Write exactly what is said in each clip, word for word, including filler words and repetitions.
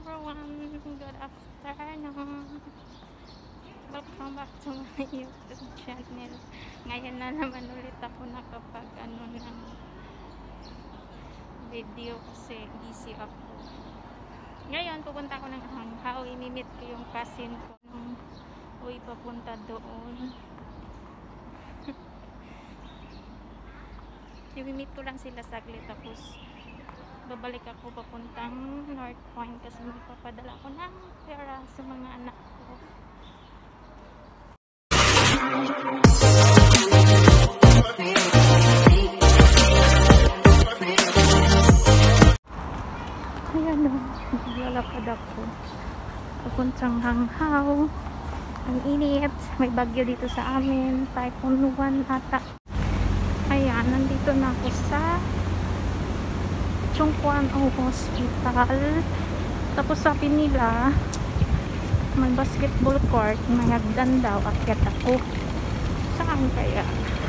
everyone, good afternoon. Welcome back to my YouTube channel. Ngayon na naman ulit ako nakapag ano ng video kasi busy ako. Ngayon pupunta ako ng Hanghaw. Imimit ko yung cousin ko nung uwi papunta doon. Imimit ko lang sila saglit tapos babalik ako papuntang North Point kasi magpapadala ko ng pera sa mga anak ko. Ayan o, naglalakad ako papuntang Hanghaw. Ang init, may bagyo dito sa amin, Typhoon one ata. Ayan, nandito na ako sa Chung Kwan O Hospital. Tapos sabi nila may basketball court, may hagdan daw. Akyat ako. Saan kaya?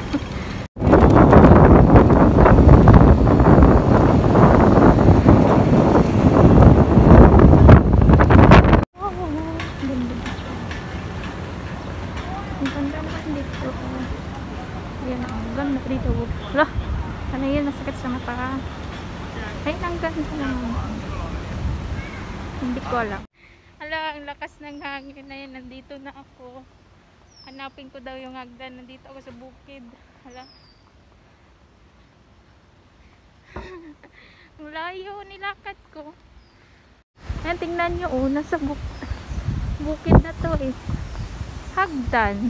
Oh, ganda. Ang ganda naman dito. Ayan, ang ganda dito. Lah, ano yun? Nasakit sa mata. Ay, ang ganda naman. Hindi ko alam. Hala, ang lakas ng hangin na yan. Nandito na ako. Hanapin ko daw yung hagdan. Nandito ako sa bukid. Hala. Ang layo, nilakad ko. Ayan, tingnan nyo. Oh, nasa buk bukid na to eh. Hagdan.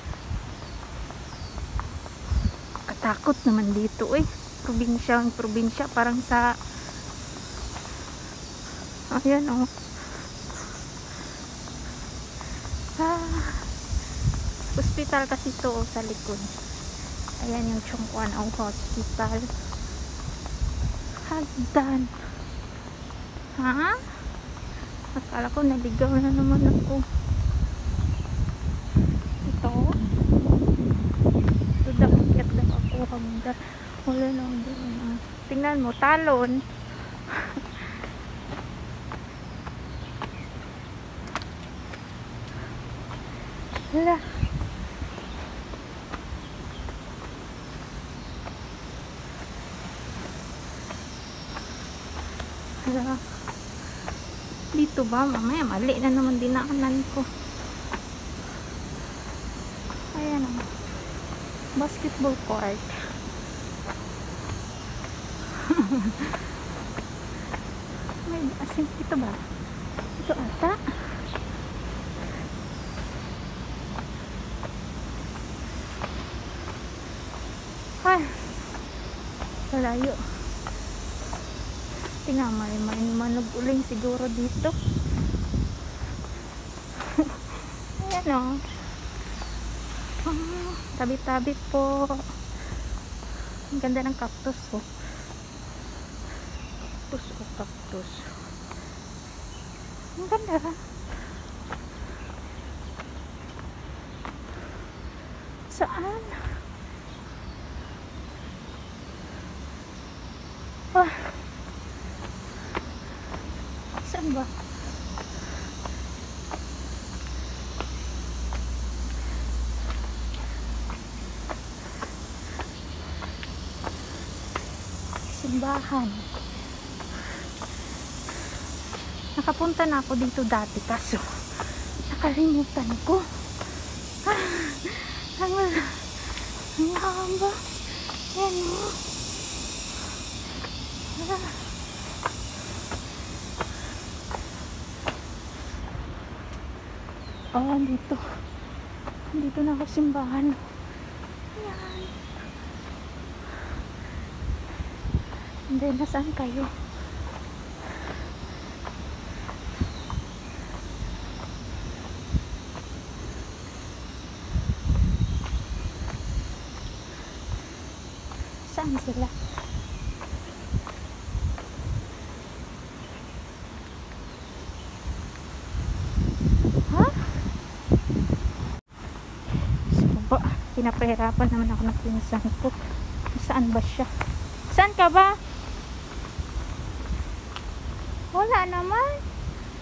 Katakot naman dito eh. Probinsya, ang probinsya parang sa ayan o oh. Sa hospital kasi ito oh, sa likod. Ayan yung Chung Kwan O Hospital. Hagdan. Ha? Akala ko naligaw na naman ako. Ito ito daw, kiat daw ako hagdan. Wala lang doon. Tingnan mo, talon. Wala. Wala. Dito ba? Mamaya mali na naman dinaanan ko. Ayan o. Basketball court. May asin ito ba? Ito ata. Ay, malayo. Tingnan mo, may manog uling siguro dito. Ayan o. Oh, tabi-tabi po. Ang ganda ng cactus po. Oh. Cactus o cactus. Ang ganda. Saan? Ah. Saan ba? Simbahan. Nakapunta na ako dito dati kaso nakalimutan ko. Ah, ang ang haba. Yan o. Ah. Oh, dito. Dito na ako simbahan. Ayan. And then, nasaan kayo? Saan sila? Ha? So ba? Pinapahirapan naman ako ng pinsan ko. Saan ba siya? Saan ka ba? Wala naman.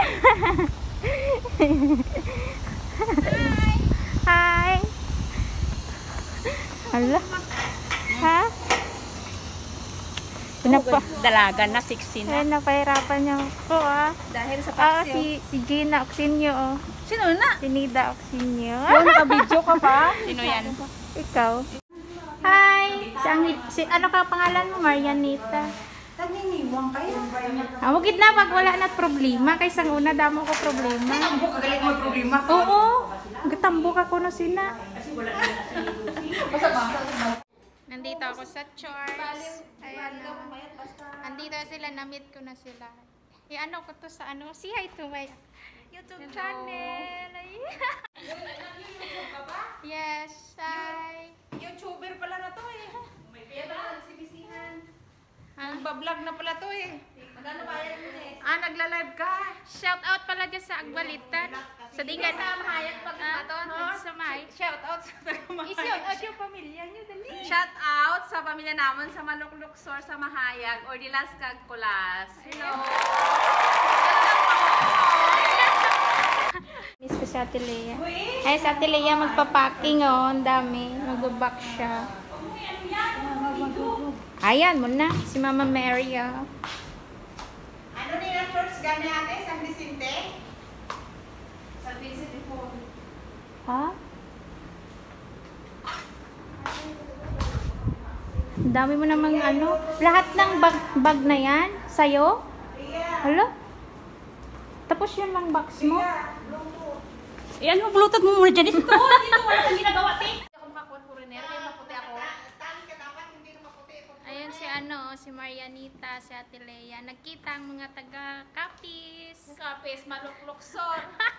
Hi. Hala. Ha? Pinapa Dalaga na, sixteen Ay, na. napahirapan niya ako ah. Dahil sa Ah, paksiw. si, si Gina Oxinio oh. Sino na? Si Nida Oxinio. Oh, naka-video ka pa? Sino yan? Ikaw. Hi. Si, ang, si, ano ka pangalan mo? Marianita. Nagningiwang kayo. Ah, wagid na pag wala na problema. Kaysa una damo ko problema. Tambo ka galing mo problema. Oo. Gatambok ako no sina. Nandito ako sa church. Ayan na. Nandito sila. Na-meet ko na sila. I-ano ko to sa ano. See hi to my YouTube channel. Ay. Yes. Hi. YouTuber pala na to eh. May kaya pala nagsibisihan. Ha? Nagbablog na pala to eh. Magkano bayad mo eh? Ah, nagla-live ka. Shout out pala dyan sa Agbalitan. Sa Dingan. Sa Mahayag pag Ah, maton. oo, sa May. Shout out sa Mahayag. I-shout out yung pamilya niyo. Dali. Shout out sa pamilya naman sa Malukluksor sa Mahayag or di Las Cagcolas. Hello. Miss ko si Ate Lea. Ay, si Ate Lea magpapacking oh. Ang dami. Mag-back siya. Ayan mo na. Si Mama Mary oh. Ano nila church gani ate? San Vicente? San Vicente po. Ha? Ang dami mo namang ano. Lahat ng bag, bag na yan? Sa'yo? Hala? Tapos yun lang box mo? Yan mo, bluetooth mo muna dyan. Dito, dito, wala kang ginagawa, te. Ako makakot po rin, kaya maputi ako. Ayan si ano, si Marianita, si Ate Lea. Nagkita ang mga taga-Capiz. Kapis, Malukluksor.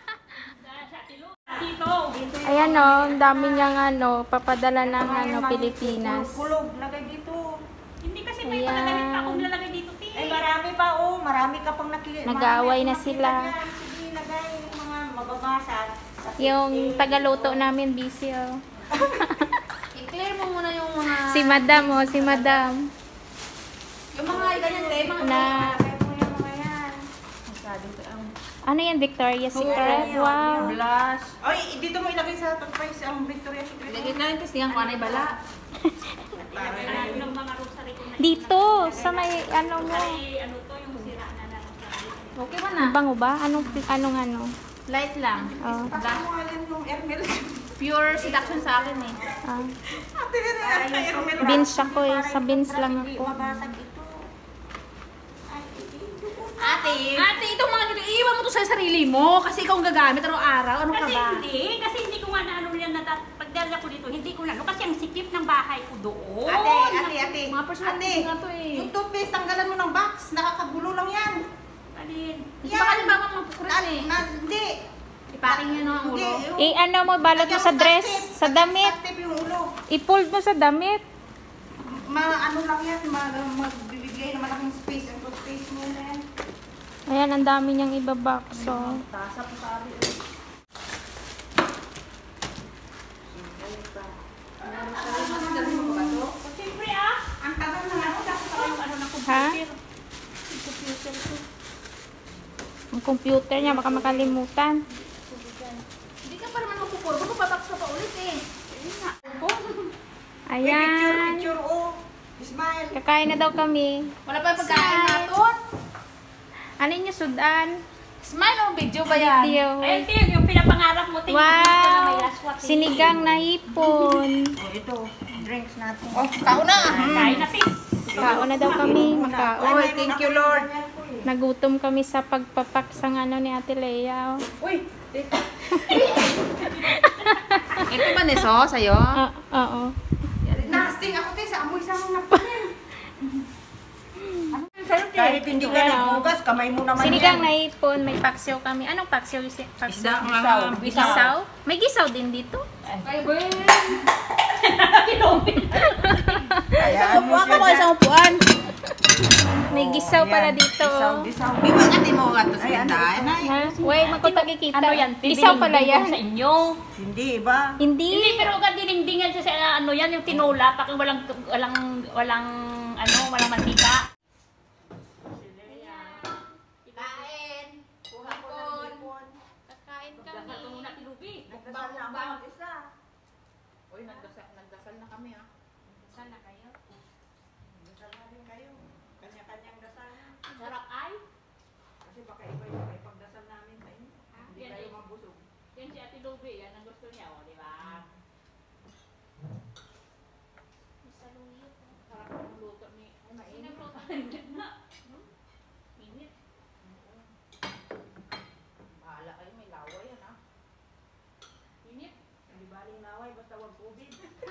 Dito. Ayan o, ang dami niyang ano, papadala ng ano, Pilipinas. Kulog, lagay dito. Hindi kasi may Ayan. pagkagamit pa akong nilalagay dito, te. Ay, marami pa oh. Marami ka pang nakikita. Nag-aaway na sila. Sige, lagay yung mga mababasag. Yung tagaluto namin, busy oh. I-clear mo muna yung mga... Si Madam oh, si Madam. Yung mga ganyan, te. Mga Na, Lagay mo yung mga yan. masyado ka ang... ano yan, Victoria's Secret? Wow. Blush. Ay, dito mo ilagay sa top price ang Victoria's Secret. Ilagay na yung testingan ko, anay bala. Dito, sa may ano mo. Okay ba na? Ang bango ba? Anong, anong ano? Light lang. Oh. Basta mo nga yan yung Hermel. Pure seduction sa akin eh. Ah. Ate, yan na Hermel. Beans ako eh. Sa beans lang Hindi ako. mabasag ito. Ay, ito. Ate, ate, itong mga nito, iiwan mo to sa sarili mo kasi ikaw ang gagamit araw-araw. Ano ka Kasi ba? hindi, kasi hindi ko nga na ano yan na pagdala ko dito, hindi ko na ano, kasi ang sikip ng bahay ko doon. Ate, ate, ate. Mga personal Ate, issue nga to eh. yung toothpaste, tanggalan mo ng box. Nakakagulo lang yan. Alin? Kasi baka di ba magpukurit Na, eh. na, hindi. Ipaking nyo ang Hindi. ulo. yung- Eh, ano mo, balot mo sa Lagyan dress, scotch tape. sa damit. Scotch tape yung ulo. I-fold mo sa damit. Ma, ano lang yan, ma, magbibigay na malaking space ang toothpaste mo na yan. Ayan, ang dami niyang ibabox. So, Tasa po sa amin. Siyempre ah, Ang tagal na ano, dapat ako yung ano na ha? Ang computer niya, baka makalimutan. Hindi ka pa naman magpupuro. Baka babaks ka pa ulit eh. Picture, Ayan. picture, oh. Smile. Kakain na daw kami. Wala pa yung pagkain natin. Ano niyo, sudan? Smile o video ba yan? Video. ayun Tim, yung pinapangarap mo, tingin ko na may Wow! laswat. eh. Sinigang na hipon. Oh, ito, drinks natin. Oh, tao na. Kain na, Tim. Kaon na daw kami. Makaon. Oy, thank you Lord. Nagutom kami sa pagpapak sa ano ni Ate Lea. Uy. Ito ba Neso sa'yo? Ah, oo. Nasting ako tayo sa amoy sa mga napin. Kahit hindi ka Ayan, oh. nagbugas, kamay mo naman Sinigang yan. na hipon. May paksiw kami. Anong paksiw? Paksiw? Isda, Gisaw. Gisaw? May gisaw din dito? Ay, Ben. Hayaan mo Upuan ka siya ba dyan. isang upuan? May gisaw pala Yan, dito. Gisaw, gisaw. Di ba natin mo nga ito sa Ay, ano tindahan? ito? Ay, Ha? Uy, magkutagikita. Ano yan? Gisaw pala Bibiling-biling yan. sa inyo. Hindi, ba? Hindi. Hindi, pero ka dinindingan siya sa ano yan, yung tinola, paki walang, walang, walang, ano, walang mantika. kain. Kuha ko. ako mag-isa. Uy, nagdasal, nagdasal na kami ah. Saan na kayo? Dasal na rin kayo. Kanya-kanyang dasal na. Sarap ay. Kasi baka iba yung may pagdasal namin sa inyo. Hindi Yan kayo eh. mabusog. Yan si Ate Luby, yan ang gusto niya, o, di ba? Sa luyo po. Sarap ang luto ni... Ay, mainit. Sinagluto. Mainit na. Hmm? Init. Bahala kayo, may laway yan ah. Init. Hindi baling naway, basta wag COVID.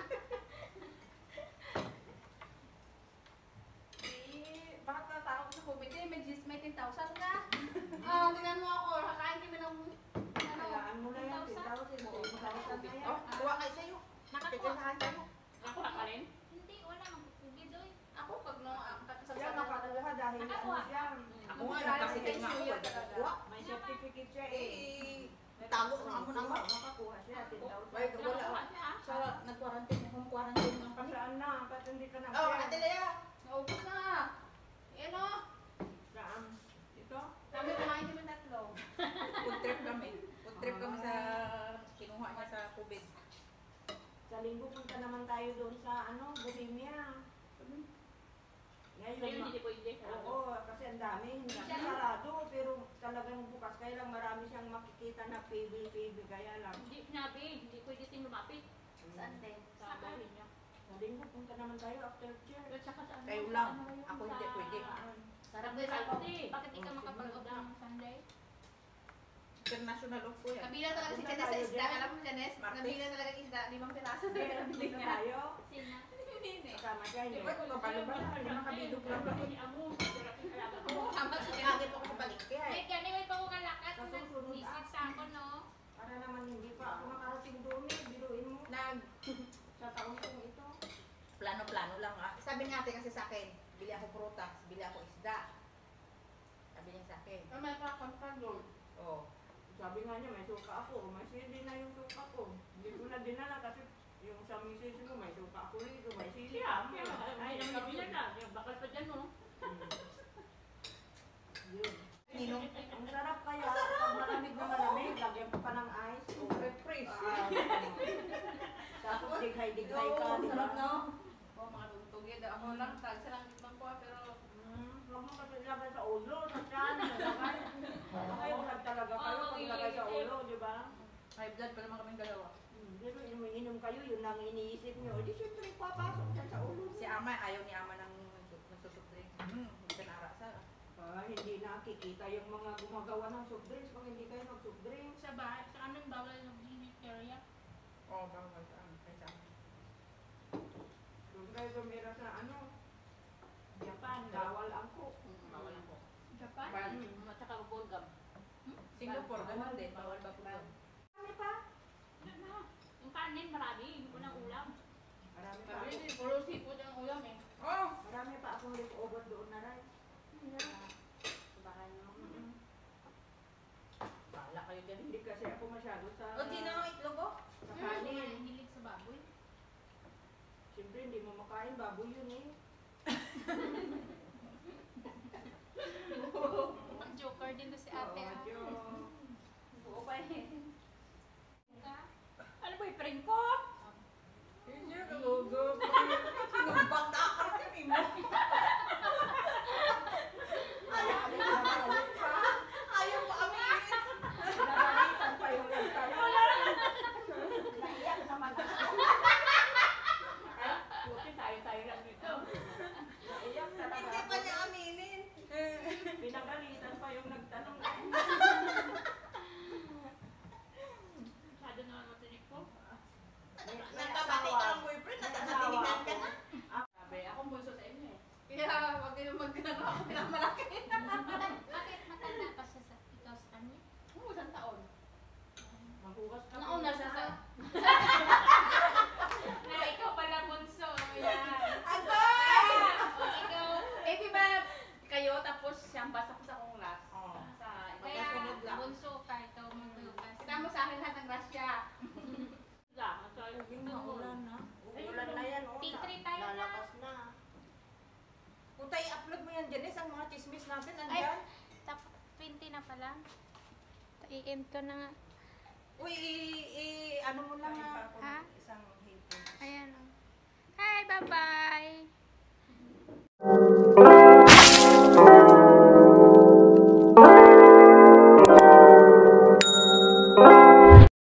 Eh, bakit natakot sa COVID? Eh, may gis- may ten thousand ka. Oh, tingnan mo ako. Kakain kami ng ano, Kayaan mo na yan, ten thousand. ten thousand, ten thousand na yan. Oh, kuha kayo sa'yo. Nakakuha. Titindahan kayo. Nakuha ka rin? Hindi, wala. Magpupugid oy. Ako, pag no, ang Siya kakasabsaban makakuha dahil ano Nakakuha. siya. Ako nga, nagpasikil nga ako. Siya Wala talaga. kuha. May certificate siya eh. Eh, tago sa amo naman. Makakuha siya, ten thousand. Wait, wala. Nakuha siya. Sa nag-quarantine, home quarantine lang kami. Saan na? Ba't hindi ka Oh, nag-share? Ate Lea, naubos na. Yan o. Saan? Ito? Kami kumain kami tatlo. Food trip kami. Food trip kami sa kinuha niya sa COVID. Sa linggo punta naman tayo doon sa ano, Bohemia. Ngayon, Ngayon, ma- hindi pwede. oo, kasi ang dami, hindi siya sarado, pero talagang bukas. Kaya lang marami siyang makikita na pebe-pebe, kaya lang. Hindi sinabi, hindi pwede din lumapit. Saan din? Sa bahay niya. Sa linggo punta naman tayo after church. At saka sa ano, Kayo sa lang. ano yun, Ako sa- hindi pwede. Sarap Sa Saturday. Bakit di ka Oh, makapag-off siguro. ng Sunday? International off ko yan. Nabila talaga si Punta Janes sa tayo isda. dyan. Alam mo, Janes? Martes. Nabila talaga ng isda. Limang piraso. Punta tayo, Sina? kasama siya, hindi. Diba kung kabalo ba na? Hindi makabidog lang ba? Ni Amo, sarap yung alaga ko. Oo, hambal sa Janes. Lagi po ako sa balikti ay. Ay, kani may pa ko kalakat. Sa susunod, Visit sa ako, no? Para naman hindi pa ako nakarating doon eh, biruin mo. Nag Sa taon kong ito. plano-plano lang ah. Sabi niya ate kasi sa akin, bili ako prutas, bili ako isda. Sabi niya sa akin. Oh, may pakon doon. Oh. Sabi nga niya, may suka ako. May sili na yung suka ko. Hindi ko na dinala kasi yung sa misis ko, may suka ako rito, may sili. Siya, siya. Ay, ang sabi niya na. Yung bakal pa dyan, no? Yun. Ninong. Ang sarap kaya, pag malamig na malamig, lagyan pa pa ng ice. O, Refresh. ah, tapos dighay-dighay ka, Oo, di sarap ba? no? Oh, mga tugtugid. Ako lang, tagsa lang ibang ko, pero... Hmm, huwag mo kasi ilagay sa ulo, sa tiyan, sa lagay. Kayo, wag talaga kayo pag ilagay sa ulo, di ba? High blood pa naman kaming dalawa. Hmm, Pero inom kayo, yun lang iniisip nyo. Di syempre, papasok yan sa ulo. Si Ama, ayaw ni Ama ng nagsusubdring. Hmm, hindi ka naarasa. Ah, hindi nakikita yung mga gumagawa ng soft drinks kung hindi kayo mag-soft drinks. Sa bahay, sa amin bawal yung unit area. Oo, oh, bawal sa amin. Kaya sa amin. Kung kayo tumira sa ano, Japan, bawal ako. Bawal ako. Japan? Hmm. At saka bullgum. Singapore, ganun din. Bawal ba po doon? Marami pa. Yan na. Yung kanin, marami. Hindi ko ng ulam. Marami pa Sabi ako. niya, puro seafood ang ulam eh. Oh! Marami pa akong leftover doon na rice. Sa bahay niyo. Bahala kayo dyan. Hindi kasi ako masyado sa, O, di na ang itlog oh. sa Hindi kanin. hilig sa baboy. Siyempre, hindi mo makain, baboy yun eh. Ang joker din to si ate. Oo, ah. Diyo. Buo pa eh. Ano ba yung friend ko? Yun yun, nagugog. Sinumbang na ako rin mo. Ayaw mo aminin. Nagalitan pa yung nagtayo. Naiyak naman ako. Buti tayo-tayo lang dito. Naiyak talaga Hindi ako. pa niya aminin. Pinagalitan pa yung nagtanong. Masyado naman matinig ko. May- may Nagkabati ka asawa. ng boyfriend, May nagkakatinigan ka na. Sabi, akong bunso sa inyo eh. Kaya, wag kayo magkano ako pinakamalaki. Bakit matanda pa siya sa ikaw sa kanya? Oo, isang taon. Maghugas ka. Nauna siya sa... Na ikaw pala bunso. Yan. Agay! O ikaw. Eh, di ba kayo tapos siyang basa ko sa akong last? Oo. Sa Kaya Magkasunod lang. bunso ka. Ikaw magbukas. Kasama sa akin lahat ng grasya. Lang, at saka Hindi na, ulan na. Ulan na yan, oh. Tea Sa- tree tayo na. Lalakas na. Punta i-upload mo yan, Janice, ang mga chismis natin, Ay, andyan. tapos twenty na pala. I-end ko na nga. Uy, i- ano mo lang Ha? isang hipon. Ayan o. Hi, bye-bye!